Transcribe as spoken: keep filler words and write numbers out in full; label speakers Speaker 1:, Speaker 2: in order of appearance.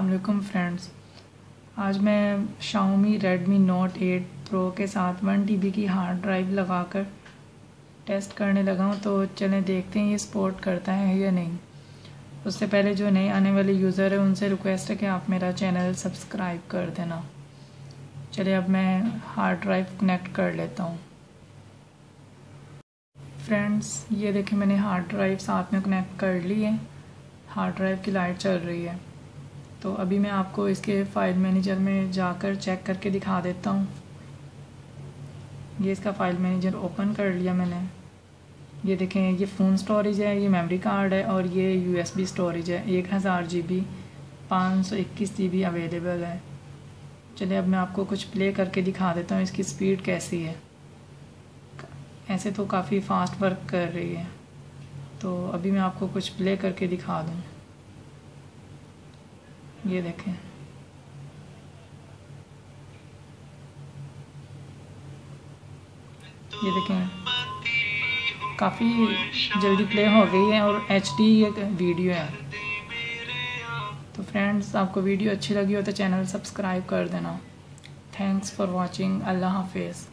Speaker 1: वालेकुम फ्रेंड्स। आज मैं Xiaomi Redmi Note eight Pro के साथ वन टी बी की हार्ड ड्राइव लगाकर टेस्ट करने लगा हूँ। तो चलें देखते हैं ये सपोर्ट करता है या नहीं। उससे पहले जो नए आने वाले यूज़र है उनसे रिक्वेस्ट है कि आप मेरा चैनल सब्सक्राइब कर देना। चलिए अब मैं हार्ड ड्राइव कनेक्ट कर लेता हूँ। फ्रेंड्स ये देखें, मैंने हार्ड ड्राइव साथ में कनेक्ट कर ली है। हार्ड ड्राइव की लाइट चल रही है। तो अभी मैं आपको इसके फाइल मैनेजर में जाकर चेक करके दिखा देता हूँ। ये इसका फाइल मैनेजर ओपन कर लिया मैंने। ये देखें, ये फ़ोन स्टोरेज है, ये मेमोरी कार्ड है और ये यू एस बी स्टोरेज है। एक हज़ार जी बी पाँच सौ इक्कीस जी बी अवेलेबल है। चलिए अब मैं आपको कुछ प्ले करके दिखा देता हूँ इसकी स्पीड कैसी है। ऐसे तो काफ़ी फास्ट वर्क कर रही है। तो अभी मैं आपको कुछ प्ले करके दिखा दूँ। ये देखें, ये देखें काफ़ी जल्दी प्ले हो गई है और एच डी एक वीडियो है। तो फ्रेंड्स आपको वीडियो अच्छी लगी हो तो चैनल सब्सक्राइब कर देना। Thanks for watching. अल्लाह हाफिज़।